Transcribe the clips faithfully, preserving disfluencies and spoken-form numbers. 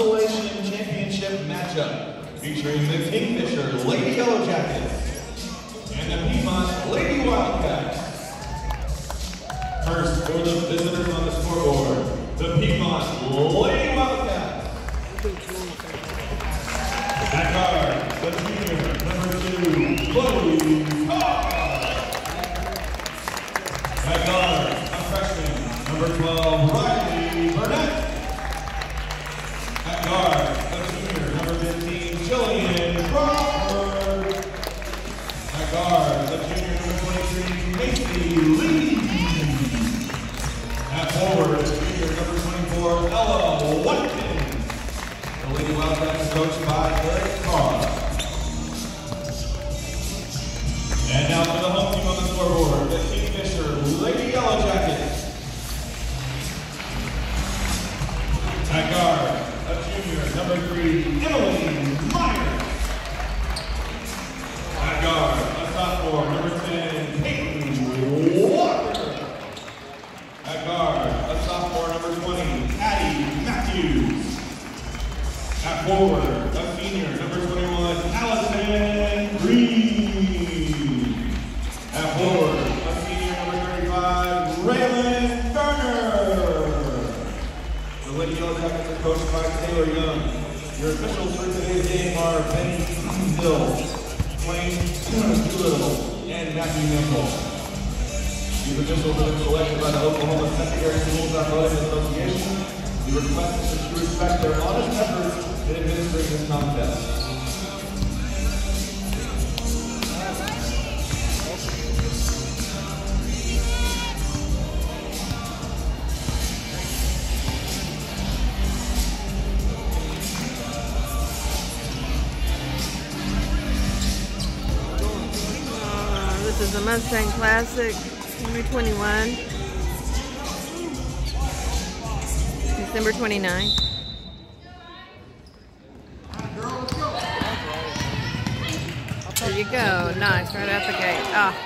consolation championship matchup featuring the Kngfshr Lady Yellow Jackets and the Piedmont Lady Wildcats. First, for the visitors on the scoreboard, the Piedmont Lady Wildcats. At guard, the junior, number two, Chloe Carr. At guard, a freshman, number twelve, Riley Burnett. At guard, a junior, number fifteen, Jillian Crawford. At guard, the junior, number twenty-three, Macy Lee. At forward, the junior, number twenty-four, Ella Watkins. The Lady Wildcats is coached by Eric Carr. And now for the home team on the scoreboard, the Kngfshr Lady Yellow Jackets. At guard, a junior, number three, Emily Myers. At guard, a sophomore, number ten, Peyton Walker. At guard, a sophomore, number twenty, Addie Matthews. At forward, a senior, number twenty-one, Allison Green. At forward, a senior, number thirty-five, Raylan Turner. The Lady Yellow Jackets are coached by Taylor Young. Your officials for today's game are Benny Hill, Wayne Doolittle, and Matthew Nickel. These officials have been selected by the Oklahoma Secondary Schools Athletic Association. We request that you respect their honest efforts in administering this contest. Uh, this is the Mstng Classic, number twenty-one. December twenty-ninth. There you go. Nice. Right out the gate. Ah.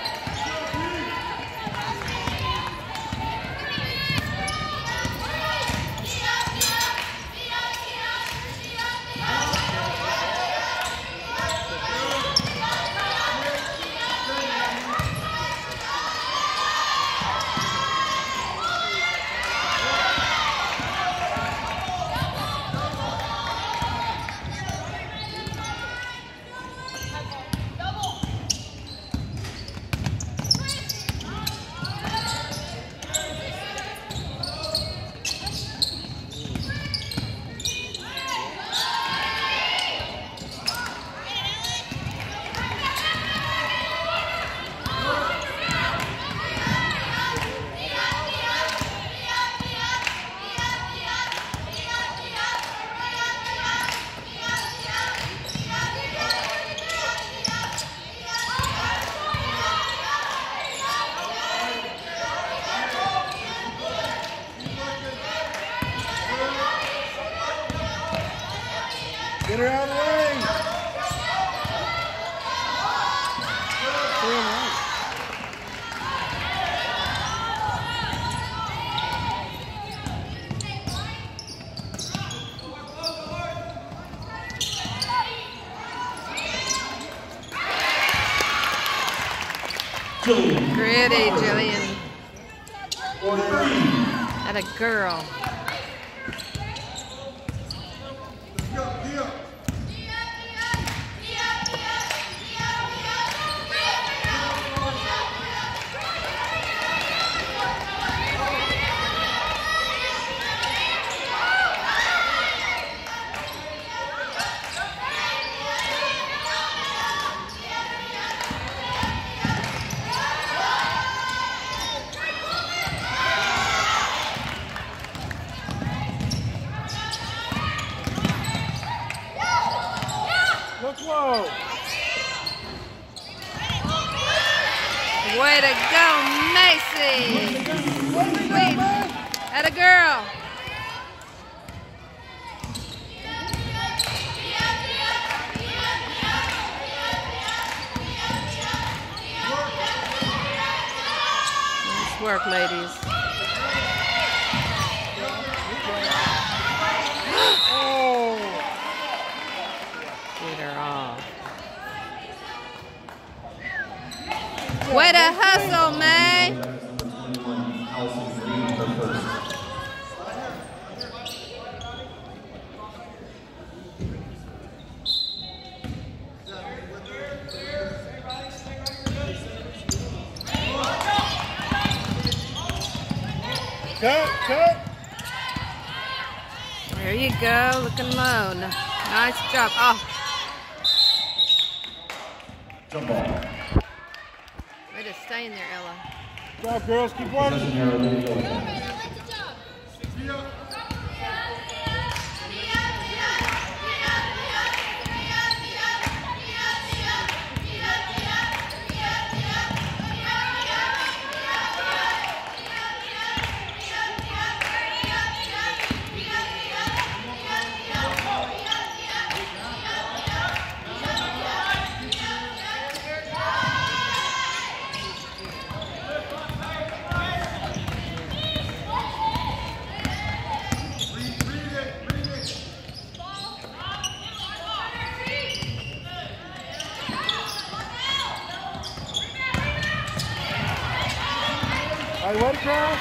Get her out of the way. Pretty, Jillian. That a girl. Whoa. Way to go, Macy! Sweet. At a girl. Nice work, ladies. Oh. Way to hustle, man. Cut, cut. There you go, looking low. Nice job. Oh. Jump ball. Way to stay in there, Ella. Good job, girls. Keep working. All right, what, girl?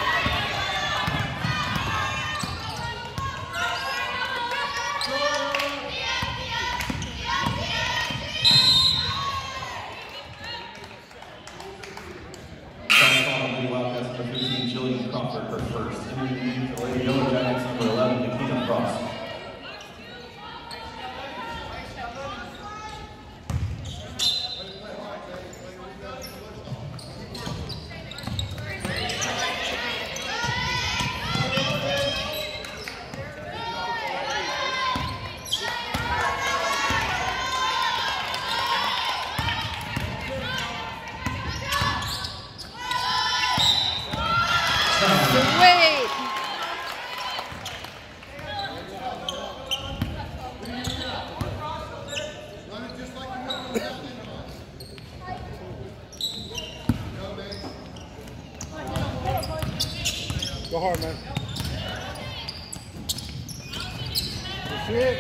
Wildcats number fifteen, Kngfshr for first. Interviewing the Lady Yellow Jackets number eleven, Kngfshr. Wait. Go hard, man. That's it.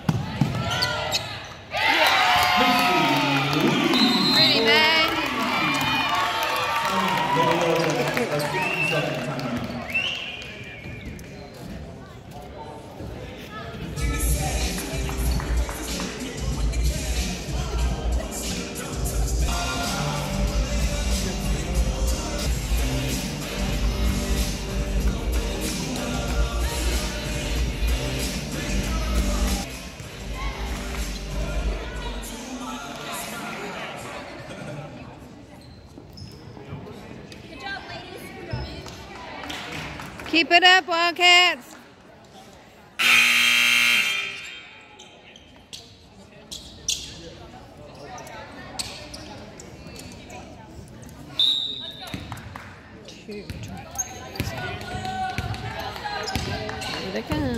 Pretty, man. Keep it up, Wildcats. Here they come.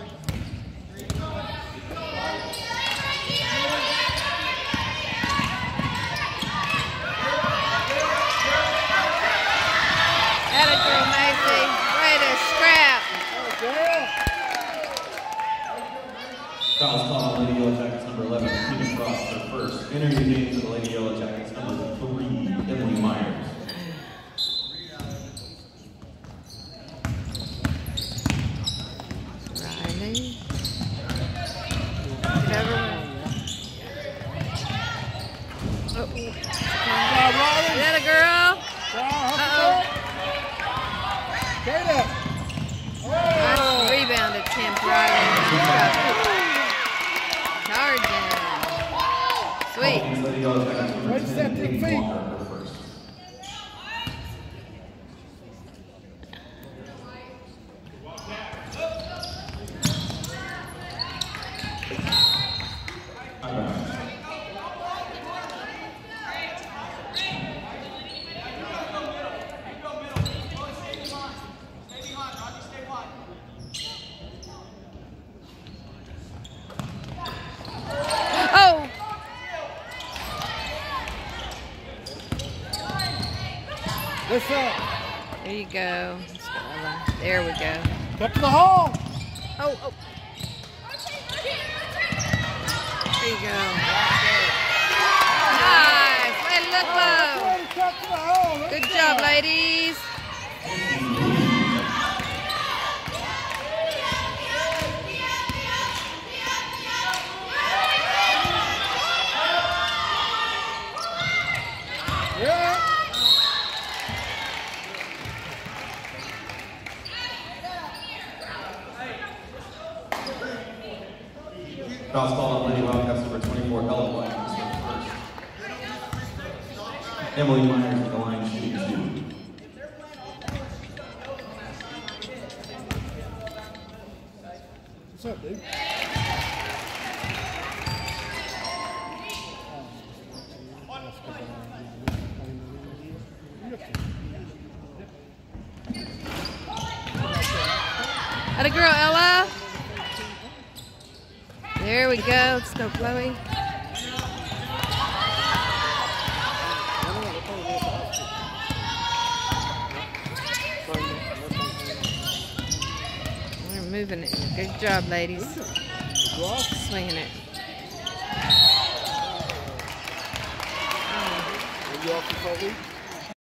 Atta girl, Macy. Way to scrap. Fouls called on Lady Yellow Jackets number eleven, Kngfshr for first. Interview names of the Lady Yellow Jackets number three, Emily Myers. Riley. Get over there. Oh. Is that a girl? Uh-oh. Get up. Nice rebound attempt, Riley. Charging. Sweet. Way to set their feet. Oh! What's up? There you go. There we go. Cut to the hole. Oh, oh. There you go. Nice. Way to look low. back to the hole. Let's Good go. job, ladies. Yeah. Foul call on Lady Wildcats number twenty-four, Ella White. Emily Myers at the line shooting two. What's up, dude? Atta girl, Ella. There we go. Let's go, Chloe. We're moving it. Good job, ladies. Swinging it. Are you off the